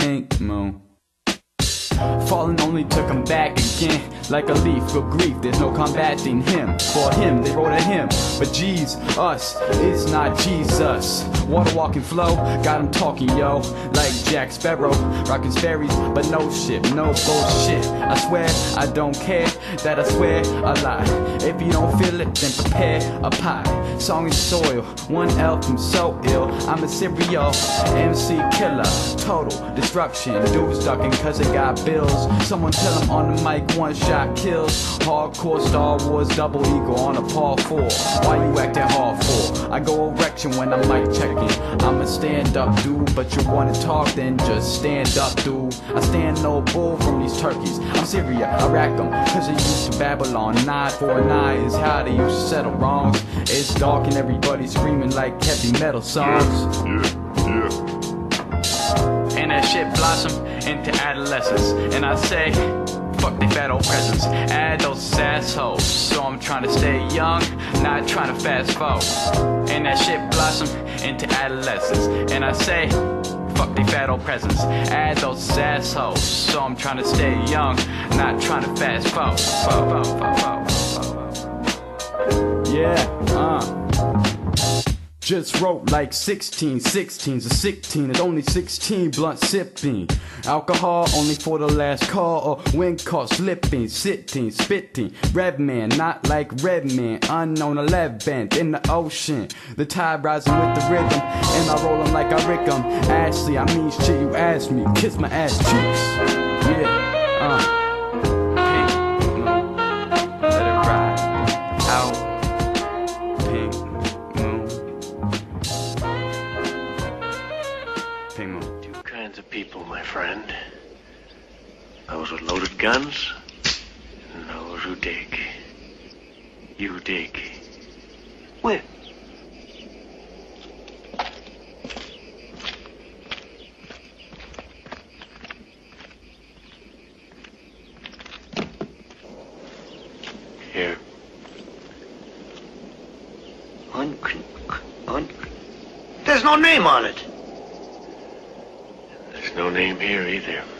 pink moon. Falling only to come back again, like a leaf for grief, there's no combating him. For him, they wrote a hymn, but geez, us is not Jesus. Water walking flow, got him talking, yo, like Jack Sparrow, rocking Sperry's, but no shit, no bullshit. I swear, I don't care, that I swear a lie. If you don't feel it, then prepare a pie. Song is soil, one L from so ill, I'm a serial MC killer, total destruction. Dudes ducking cause they got bills. Someone tell him on the mic, one shot kills. Hardcore Star Wars, double eagle on a par 4. Why you acting hard for? I go erection when I'm mic checking. I'm a stand up dude, but you wanna talk, then just stand up dude. I stand no bull from these turkeys. I'm Syria, I rack them, cause they used to Babylon. 949 is how they used to settle wrongs. It's dark and everybody's screaming like heavy metal songs. And that shit blossom into adolescence. And I say, fuck they fat old presents, add those assholes. So I'm trying to stay young, not trying to fast forward. And that shit blossom into adolescence. And I say, fuck they fat old presents, add those assholes. So I'm trying to stay young, not trying to fast forward. Yeah, just wrote like 16's a 16, it's only 16 blunt sipping. Alcohol only for the last call, or when caught slipping, sitting, spitting. Red man, not like red man, unknown 11th in the ocean. The tide rising with the rhythm, and I roll 'em like I rick 'em. Ashley, I mean shit you asked me, kiss my ass cheeks. Yeah, let it ride out. Two kinds of people, my friend. Those with loaded guns, and those who dig. You dig. Where? Here. There's no name on it. There's no name here either.